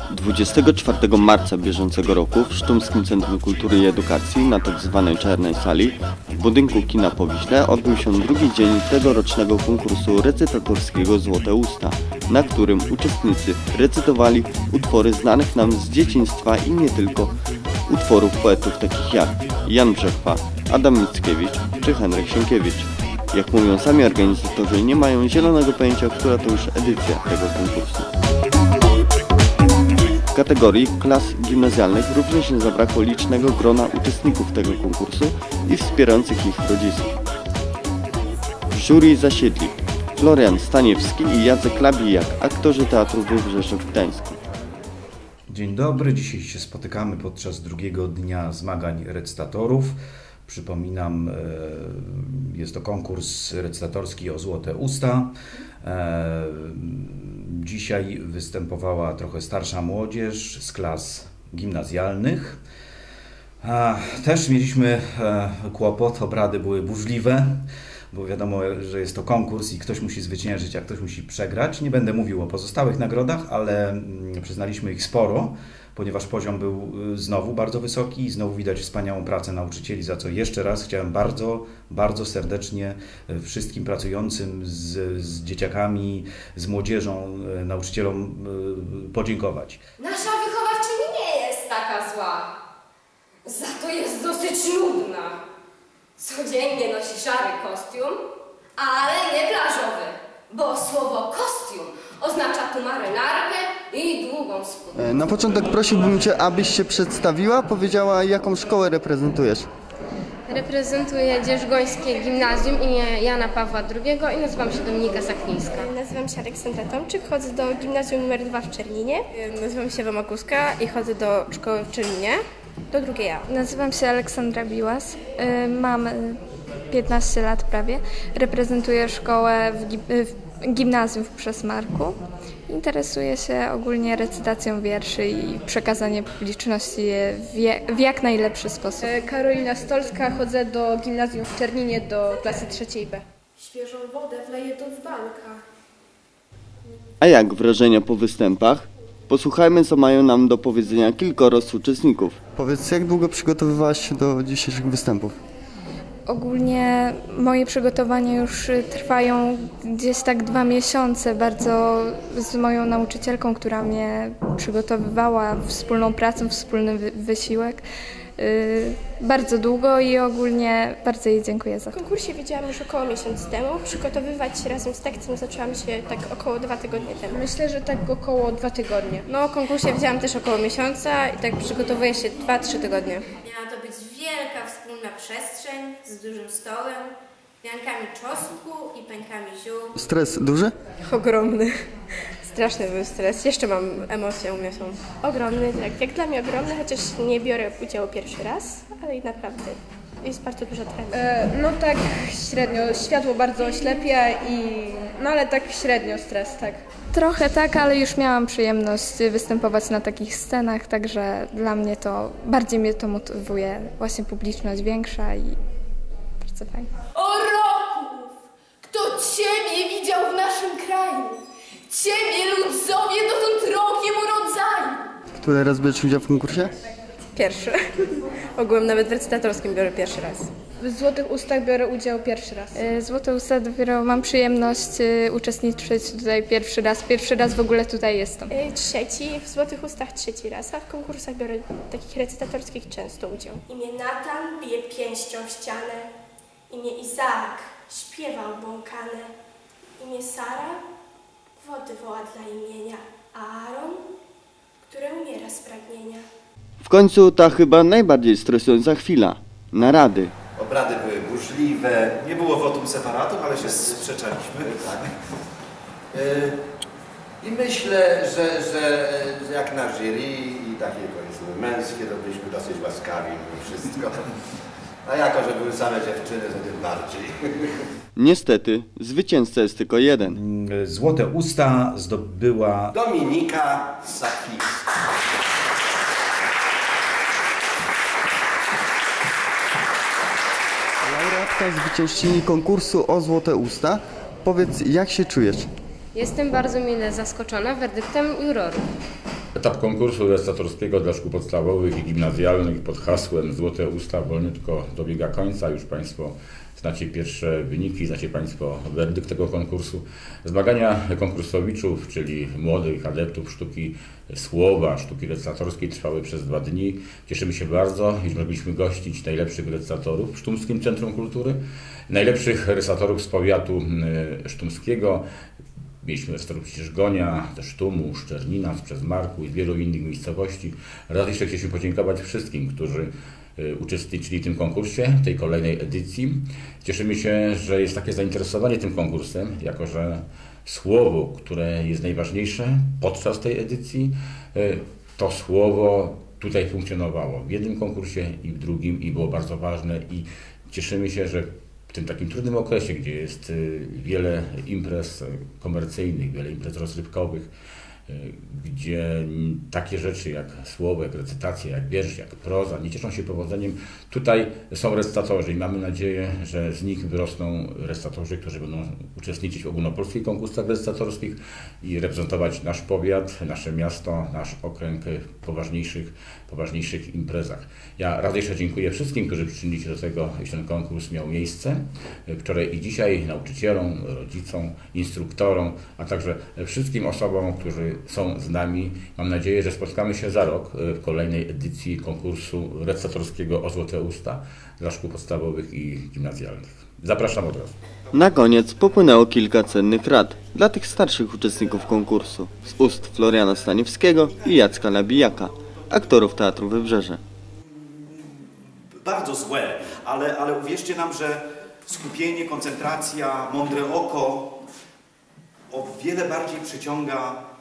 24 marca bieżącego roku w Sztumskim Centrum Kultury i Edukacji na tzw. Czarnej Sali w budynku Kina Powiśle odbył się drugi dzień tegorocznego konkursu recytatorskiego Złote Usta, na którym uczestnicy recytowali utwory znanych nam z dzieciństwa i nie tylko utworów poetów takich jak Jan Brzechwa, Adam Mickiewicz czy Henryk Sienkiewicz. Jak mówią sami organizatorzy, nie mają zielonego pojęcia, która to już edycja tego konkursu. W kategorii klas gimnazjalnych również nie zabrakło licznego grona uczestników tego konkursu i wspierających ich rodziców. W jury zasiedli Florian Staniewski i Jacek Labijak, aktorzy Teatru Wybrzeże w Gdańsku. Dzień dobry, dzisiaj się spotykamy podczas drugiego dnia zmagań recytatorów. Przypominam, jest to konkurs recytatorski o Złote Usta. Dzisiaj występowała trochę starsza młodzież z klas gimnazjalnych. Też mieliśmy kłopot, obrady były burzliwe, bo wiadomo, że jest to konkurs i ktoś musi zwyciężyć, a ktoś musi przegrać. Nie będę mówił o pozostałych nagrodach, ale przyznaliśmy ich sporo, ponieważ poziom był znowu bardzo wysoki i znowu widać wspaniałą pracę nauczycieli, za co jeszcze raz chciałem bardzo serdecznie wszystkim pracującym z dzieciakami, z młodzieżą, nauczycielom podziękować. Nasza wychowawczyni nie jest taka zła, za to jest dosyć nudna. Codziennie nosi szary kostium, ale nie plażowy, bo słowo kostium oznacza tu marynarkę i długą spódnicę. Na początek prosiłbym Cię, abyś się przedstawiła, powiedziała, jaką szkołę reprezentujesz. Reprezentuję Dzierżgońskie Gimnazjum imienia Jana Pawła II i nazywam się Dominika Saklińska. Nazywam się Aleksandra Tomczyk, chodzę do Gimnazjum nr 2 w Czerninie. Nazywam się Ewa Makuska i chodzę do szkoły w Czerninie, do drugiej A. Nazywam się Aleksandra Biłas, mam 15 lat prawie. Reprezentuję szkołę w gimnazjum w Przesmarku. Interesuję się ogólnie recytacją wierszy i przekazaniem publiczności je w jak najlepszy sposób. Karolina Stolska, chodzę do gimnazjum w Czerninie, do klasy 3 B. Świeżą wodę wleję do dzbanka. A jak wrażenia po występach? Posłuchajmy, co mają nam do powiedzenia kilkoro z uczestników. Powiedz, jak długo przygotowywałaś się do dzisiejszych występów? Ogólnie moje przygotowania już trwają gdzieś tak 2 miesiące, bardzo z moją nauczycielką, która mnie przygotowywała, wspólną pracą, wspólny wysiłek. Bardzo długo i ogólnie bardzo jej dziękuję za to. W konkursie wiedziałam już około miesiąc temu. Przygotowywać się razem z tekstem zaczęłam się tak około 2 tygodnie temu. Myślę, że tak około 2 tygodnie. No o konkursie wiedziałam też około miesiąca i tak przygotowuję się 2-3 tygodnie. Miała to być wielka wspólna przestrzeń z dużym stołem, piankami czosnku i pękami ziół. Stres duży? Ogromny. Straszny był stres. Jeszcze mam emocje umieszą. Ogromny, tak. Jak dla mnie ogromny, chociaż nie biorę udziału pierwszy raz, ale i naprawdę jest bardzo dużo trenów. No tak średnio. Światło bardzo oślepia no ale tak średnio stres, tak. Trochę tak, ale już miałam przyjemność występować na takich scenach, także dla mnie bardziej mnie to motywuje. Właśnie publiczność większa i bardzo fajnie. O roków! Kto Ciebie widział w naszym kraju? Ciebie, ludzowie, dotąd rokiem urodzaju! Który raz bierzesz udział w konkursie? Pierwszy. Ogółem nawet w recytatorskim biorę pierwszy raz. W Złotych Ustach biorę udział pierwszy raz. Złote Usta dopiero mam przyjemność uczestniczyć tutaj pierwszy raz. Pierwszy raz w ogóle tutaj jestem. Trzeci, w Złotych Ustach 3 raz, a w konkursach biorę takich recytatorskich często udział. Imię Natan bije pięścią w ścianę, imię Izaak śpiewał błąkane, imię Sara wody woła dla imienia, a Aaron, który umiera z pragnienia. W końcu ta chyba najbardziej stresująca chwila. Narady. Obrady były burzliwe, nie było votum separatum, ale się sprzeczaliśmy. Tak. I myślę, że jak na jury i takie powiedzmy męskie, to byliśmy dosyć łaskawi mimo wszystko. A jako, że były same dziewczyny, to tym bardziej. Niestety, zwycięzca jest tylko jeden. Złote Usta zdobyła Dominika Saklińska. Laureatka zwyciężczyni konkursu o Złote Usta. Powiedz, jak się czujesz? Jestem bardzo mile zaskoczona werdyktem jurorów. Etap konkursu recytatorskiego dla szkół podstawowych i gimnazjalnych pod hasłem Złote Usta wolniutko dobiega końca. Już Państwo znacie pierwsze wyniki, znacie Państwo werdykt tego konkursu. Zmagania konkursowiczów, czyli młodych adeptów sztuki słowa, sztuki recytatorskiej trwały przez 2 dni. Cieszymy się bardzo, iż mogliśmy gościć najlepszych recytatorów w Sztumskim Centrum Kultury, najlepszych recytatorów z powiatu sztumskiego. Mieliśmy recytatorów z Gonia, ze Sztumu, Szczernina, z Przezmarku i z wielu innych miejscowości. Raz jeszcze chcieliśmy podziękować wszystkim, którzy uczestniczyli w tym konkursie, tej kolejnej edycji. Cieszymy się, że jest takie zainteresowanie tym konkursem, jako że słowo, które jest najważniejsze podczas tej edycji, to słowo tutaj funkcjonowało w jednym konkursie i w drugim i było bardzo ważne i cieszymy się, że w tym takim trudnym okresie, gdzie jest wiele imprez komercyjnych, wiele imprez rozrywkowych, gdzie takie rzeczy jak słowo, jak recytacja, jak wiersz, jak proza nie cieszą się powodzeniem. Tutaj są recytatorzy i mamy nadzieję, że z nich wyrosną recytatorzy, którzy będą uczestniczyć w ogólnopolskich konkursach recytatorskich i reprezentować nasz powiat, nasze miasto, nasz okręg w poważniejszych imprezach. Ja raz jeszcze dziękuję wszystkim, którzy przyczynili się do tego, iż ten konkurs miał miejsce. Wczoraj i dzisiaj nauczycielom, rodzicom, instruktorom, a także wszystkim osobom, którzy są z nami. Mam nadzieję, że spotkamy się za rok w kolejnej edycji konkursu recytatorskiego o Złote Usta dla szkół podstawowych i gimnazjalnych. Zapraszam od razu. Na koniec popłynęło kilka cennych rad dla tych starszych uczestników konkursu z ust Floriana Staniewskiego i Jacka Nabijaka, aktorów Teatru Wybrzeże. Bardzo złe, ale uwierzcie nam, że skupienie, koncentracja, mądre oko o wiele bardziej przyciąga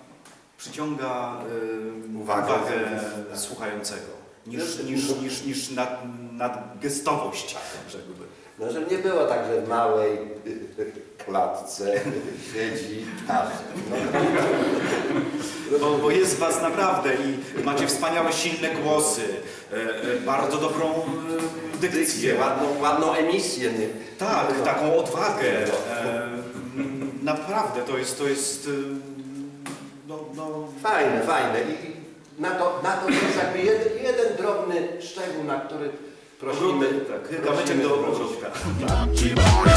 uwagę słuchającego niż nadgestowość, rzekłbym. No, że nie było tak, że w małej klatce siedzi aż. Bo jest was naprawdę i macie wspaniałe, silne głosy, bardzo dobrą dykcję. Ładną emisję. Tak, taką odwagę. Naprawdę, to jest Fajne. I na to jest jakby jeden drobny szczegół, na który prosimy. Kamyczek do ogródka.